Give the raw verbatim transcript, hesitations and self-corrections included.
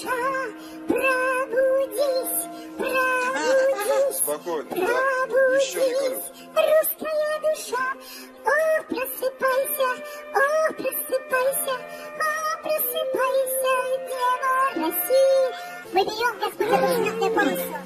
душа, пробудись, пробудись, Спокойно, пробудись, еще не говорю. русская душа. О, просыпайся, о, просыпайся, о, просыпайся, Дева России. Мы берем, Господи, душевную помощь.